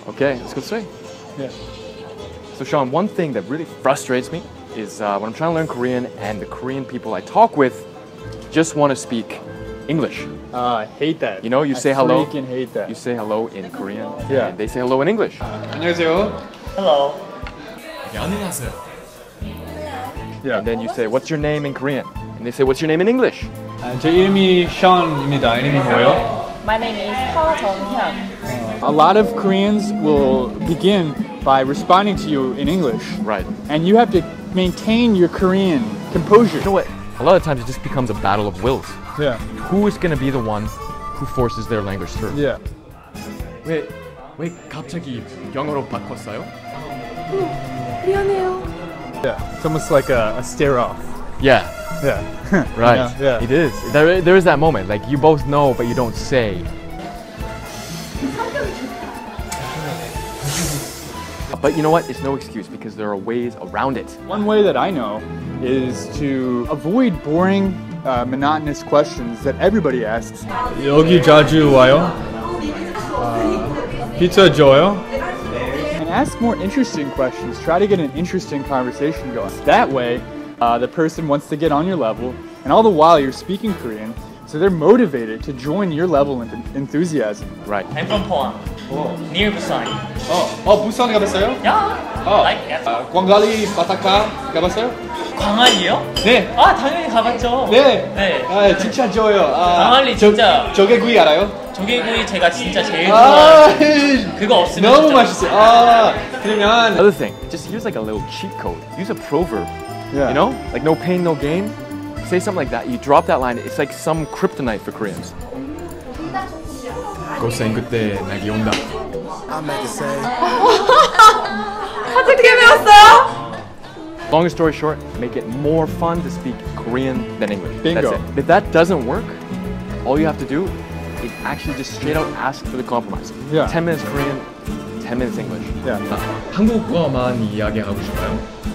Okay, let's go straight. Yeah. So Sean, one thing that really frustrates me is when I'm trying to learn Korean and the Korean people I talk with just want to speak English. I hate that. You know, you say hello. I freaking hate that. You say hello in Korean, Yeah. and they say hello in English. 안녕하세요. Hello. 안녕하세요. Yeah. And then you say, what's your name in Korean? And they say, what's your name in English? 제 이름이 Sean입니다. 이름이 뭐예요? My name is 허정현. A lot of Koreans will begin by responding to you in English. Right. And you have to maintain your Korean composure. You know what? A lot of times it just becomes a battle of wills. Yeah. Who is going to be the one who forces their language through? Yeah. 왜 갑자기 영어로 바꿨어요? 미안해요. Yeah. It's almost like a stare off. Yeah. Yeah. Right. Yeah. It is. There is that moment. Like you both know, but you don't say. But you know what? It's no excuse because there are ways around it. One way that I know is to avoid boring, monotonous questions that everybody asks. 여기 자주 와요? 피자 줘요? And ask more interesting questions. Try to get an interesting conversation going. That way, the person wants to get on your level, and all the while you're speaking Korean, so they're motivated to join your level of enthusiasm. Right. I'm from Pohang. Near Busan. 부산 가봤어요? Yeah. Like yes. 광안리 바닷가 가봤어요? 광안리요? 네. 아 당연히 가봤죠. 네. 네. 진짜 좋아요. 광안리 진짜. 조개구이 알아요? 조개구이 제가 진짜 제일 좋아해요. 그거 없으면 너무 진짜 맛있어요. 그러면 Another thing, just here's like a little cheat code. Use a proverb. Yeah. You know, like no pain, no gain. Say something like that. You drop that line. It's like some kryptonite for Koreans. 고생 그때 낙이 온다. 어떻게 배웠어요? Long story short, make it more fun to speak Korean than English. Bingo. That's it. If that doesn't work, all you have to do is actually just straight out ask for the compromise. Yeah. 10 minutes Korean, 10 minutes English. Yeah. 한국어만 이야기하고 싶어요?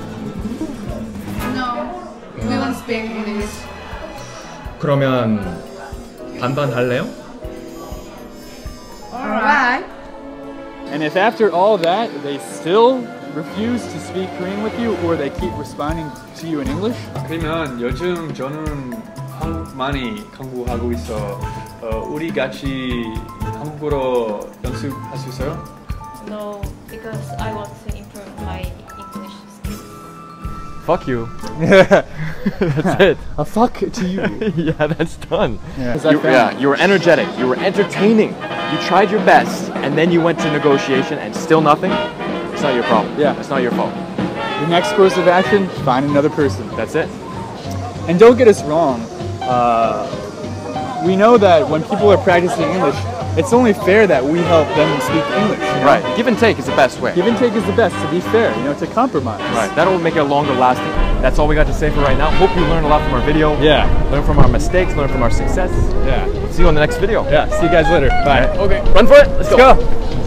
No, we won't speak English. 그러면 반반 할래요? Alright. And if after all that they still refuse to speak Korean with you, or they keep responding to you in English, 그러면 요즘 저는 한국 많이 공부하고 있어. 우리 같이 한국어로 연습할 수 있어요? No, because I want to improve my English skills. Fuck you. That's it. a fuck to you. Yeah, that's done. Yeah. You were energetic. You were entertaining. You tried your best, and then you went to negotiation, and still nothing. It's not your problem. Yeah. It's not your fault. The next course of action, find another person. That's it. And don't get us wrong. We know that when people are practicing English, it's only fair that we help them speak English. You know? Right. Give and take is the best way. Give and take is the best, to be fair, to compromise. Right. That'll make it longer lasting. That's all we got to say for right now. Hope you learned a lot from our video. Yeah. Learn from our mistakes. Learn from our success. Yeah. See you on the next video. Yeah. See you guys later. Bye. Okay. Run for it. Let's go.